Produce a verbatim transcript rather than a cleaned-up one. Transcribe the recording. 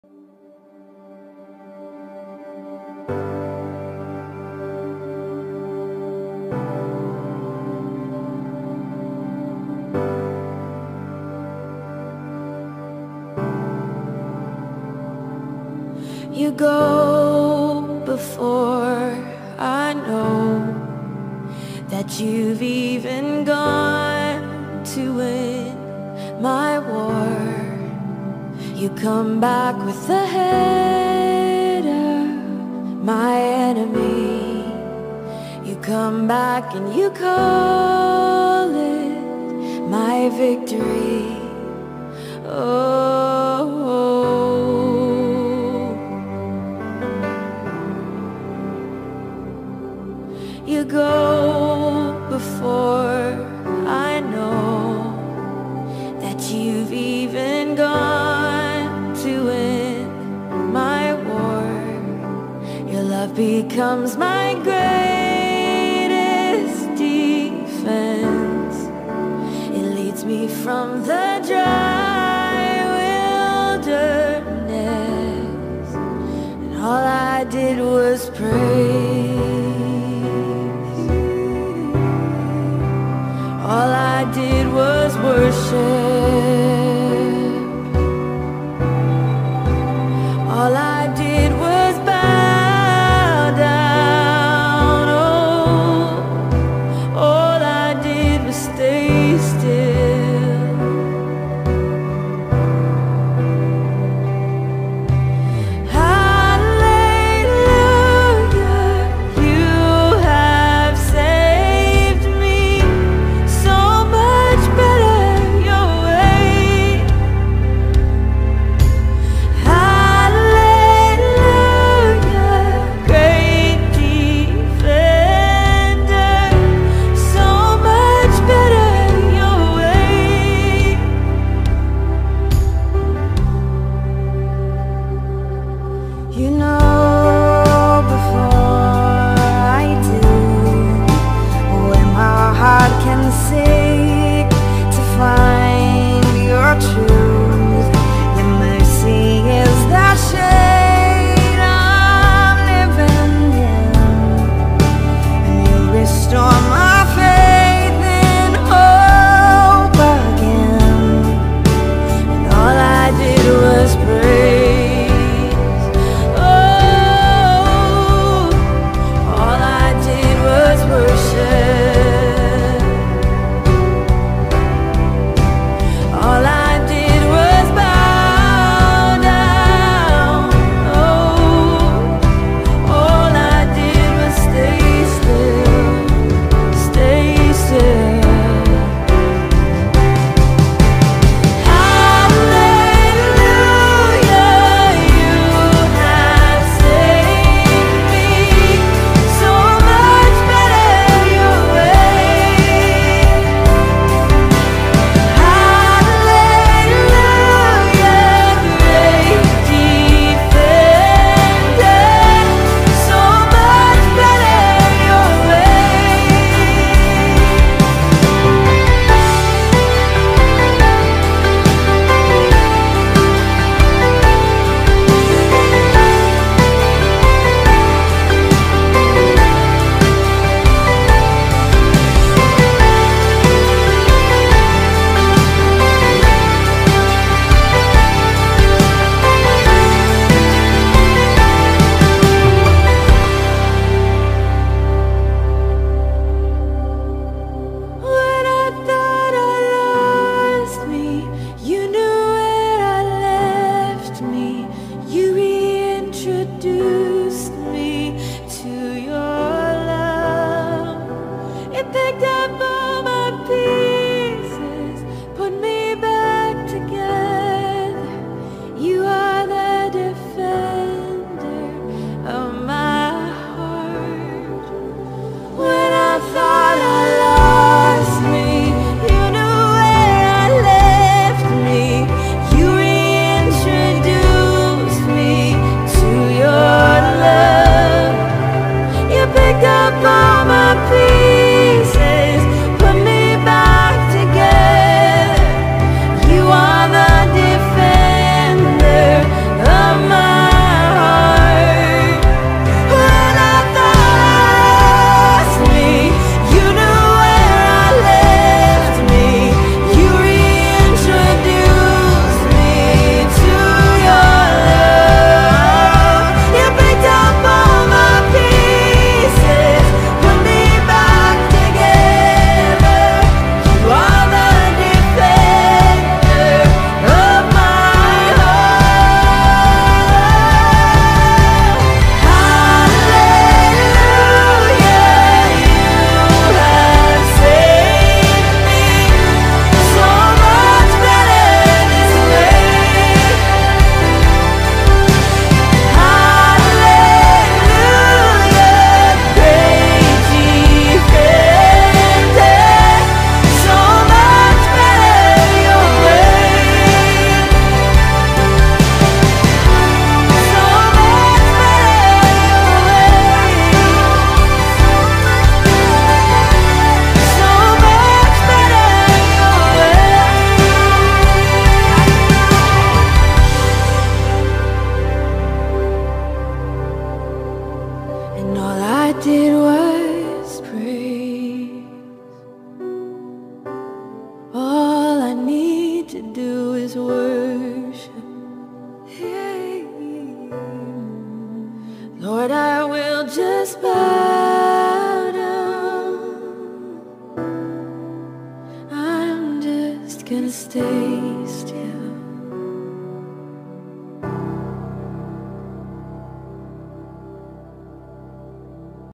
You go before I know that you've even gone to win my war. You come back with the head of my enemy. You come back and you call it my victory. Oh, you go before I know that you've even gone to win my war. Your love becomes my greatest defense. It leads me from the dry wilderness, and all I did was pray. All I did was worship. All I did was bow down. Oh, all I did was stay still. Hallelujah, you have saved me. So much better your gonna stay still.